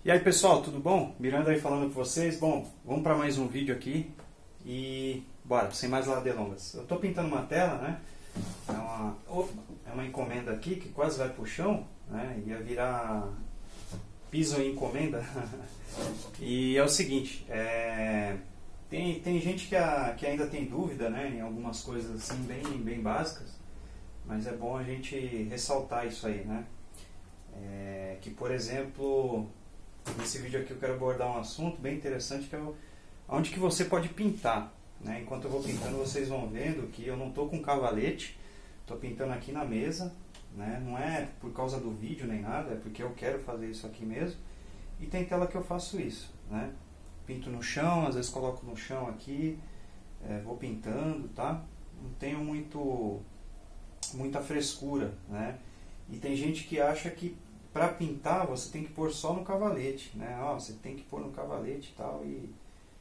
E aí pessoal, tudo bom? Miranda aí falando com vocês. Bom, vamos para mais um vídeo aqui e bora, sem mais delongas. Eu estou pintando uma tela, né? É uma encomenda aqui que quase vai pro chão, né? Ia virar piso em encomenda. E é o seguinte, tem gente que ainda tem dúvida, né? Em algumas coisas assim bem básicas, mas é bom a gente ressaltar isso aí, né? Que por exemplo, nesse vídeo aqui eu quero abordar um assunto bem interessante que é onde que você pode pintar, né? Enquanto eu vou pintando, vocês vão vendo que eu não estou com cavalete, estou pintando aqui na mesa, né? Não é por causa do vídeo nem nada, é porque eu quero fazer isso aqui mesmo. E tem tela que eu faço isso, né? Pinto no chão, às vezes coloco no chão aqui, vou pintando, tá? Não tenho muita frescura, né? E tem gente que acha que para pintar você tem que pôr só no cavalete, né? Ó, você tem que pôr no cavalete e tal, e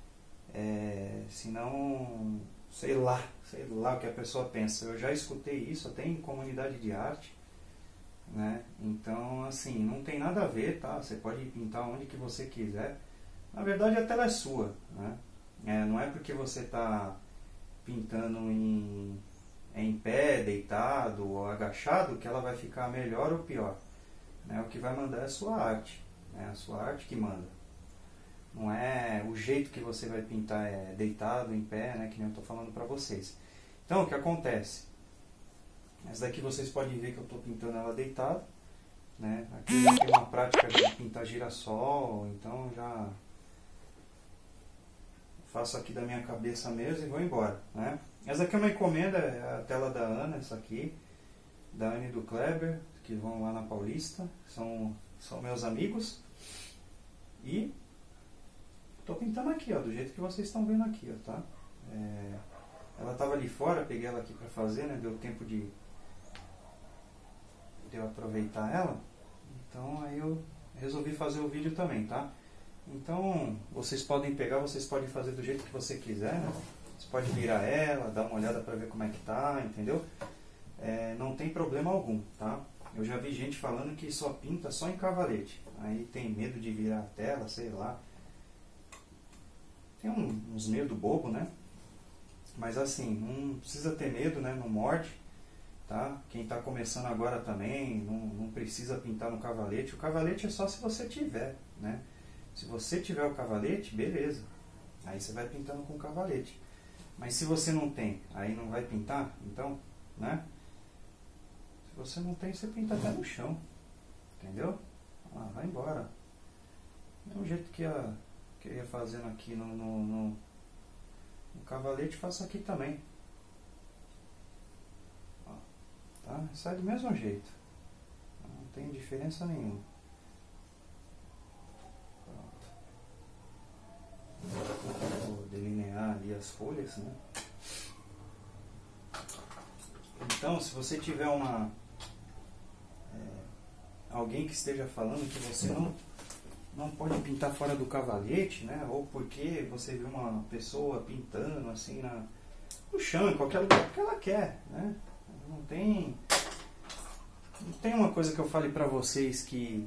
senão, sei lá o que a pessoa pensa. Eu já escutei isso até em comunidade de arte, né? Então, assim, não tem nada a ver, tá? Você pode pintar onde que você quiser. Na verdade, a tela é sua, né? Não é porque você está pintando em pé, deitado ou agachado que ela vai ficar melhor ou pior, né? O que vai mandar é a sua arte, né? A sua arte que manda. Não é o jeito que você vai pintar deitado, em pé, né? Que nem eu estou falando para vocês. Então, o que acontece? Essa daqui vocês podem ver que eu estou pintando ela deitado, né? Aqui eu já tenho uma prática de pintar girassol, então já faço aqui da minha cabeça mesmo e vou embora, né? Essa aqui é uma encomenda, é a tela da Ana, essa aqui, da Ana e do Kleber, que vão lá na Paulista, são meus amigos. E estou pintando aqui, ó, do jeito que vocês estão vendo aqui, ó, tá? Ela estava ali fora, peguei ela aqui para fazer, né? Deu tempo de eu aproveitar ela, então aí eu resolvi fazer o vídeo também, tá? Então vocês podem pegar, vocês podem fazer do jeito que você quiser, né? Você pode virar ela, dar uma olhada para ver como é que tá, entendeu? Não tem problema algum, tá? Eu já vi gente falando que só pinta só em cavalete, aí tem medo de virar a tela, sei lá. Tem uns medo bobo, né? Mas assim, não precisa ter medo, né? Não morde, tá? Quem está começando agora também, não precisa pintar no cavalete. O cavalete é só se você tiver, né? Se você tiver o cavalete, beleza. Aí você vai pintando com o cavalete. Mas se você não tem, aí não vai pintar, então, né? Se você não tem, você pinta até no chão, entendeu? Vai embora. É o jeito que eu ia fazendo aqui no cavalete, faço aqui também. Ó, tá? Sai do mesmo jeito. Não tem diferença nenhuma. Vou delinear ali as folhas, né? Então, se você tiver alguém que esteja falando que você não pode pintar fora do cavalete, né? Ou porque você viu uma pessoa pintando assim no chão, em qualquer lugar que ela quer, né? Não tem uma coisa que eu fale pra vocês que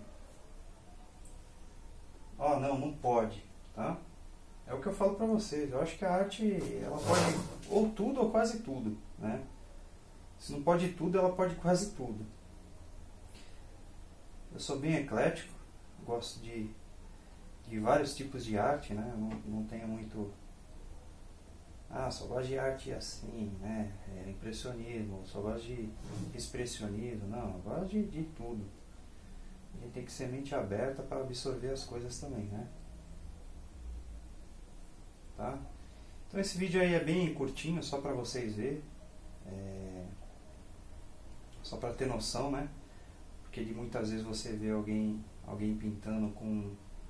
não pode, tá? É o que eu falo pra vocês. Eu acho que a arte, ela pode ou tudo ou quase tudo, né? Se não pode tudo, ela pode quase tudo. Eu sou bem eclético, gosto de vários tipos de arte, né? Não tenho muito... só gosto de arte assim, né? Impressionismo, só gosto de expressionismo. Não, eu gosto de tudo. A gente tem que ser mente aberta para absorver as coisas também, né? Tá? Então esse vídeo aí é bem curtinho, só para vocês verem. Só para ter noção, né? Porque de muitas vezes você vê alguém pintando com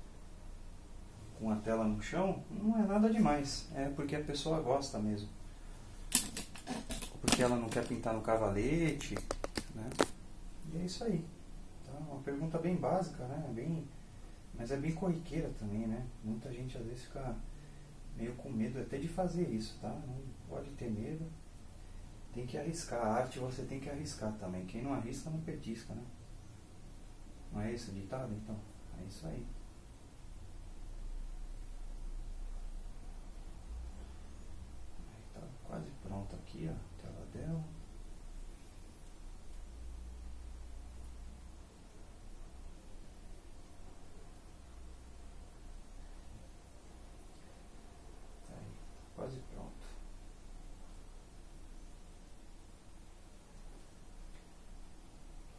a tela no chão, não é nada demais. É porque a pessoa gosta mesmo. Porque ela não quer pintar no cavalete, né? E é isso aí. Tá? Uma pergunta bem básica, né? Mas é bem corriqueira também, né? Muita gente às vezes fica meio com medo até de fazer isso, tá? Não pode ter medo. Tem que arriscar. A arte você tem que arriscar também. Quem não arrisca não petisca, né? Não é esse o ditado? Então, é isso aí.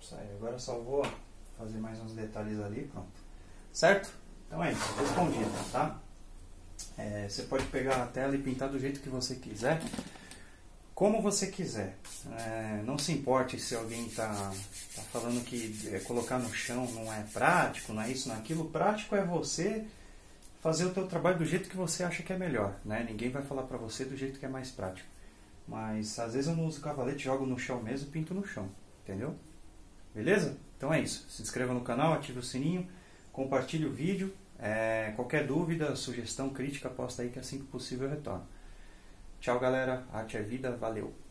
Isso aí, agora só vou fazer mais uns detalhes ali, pronto. Certo? Então é isso, respondido, tá? Você pode pegar a tela e pintar do jeito que você quiser, como você quiser. Não se importe se alguém tá falando que colocar no chão não é prático, não é isso, não é aquilo. Prático é você fazer o teu trabalho do jeito que você acha que é melhor, né? Ninguém vai falar pra você do jeito que é mais prático. Mas às vezes eu não uso cavalete, jogo no chão mesmo, pinto no chão, entendeu? Beleza? Então é isso. Se inscreva no canal, ative o sininho, compartilhe o vídeo. Qualquer dúvida, sugestão, crítica, posta aí que assim que possível eu retorno. Tchau, galera. Arte é vida. Valeu.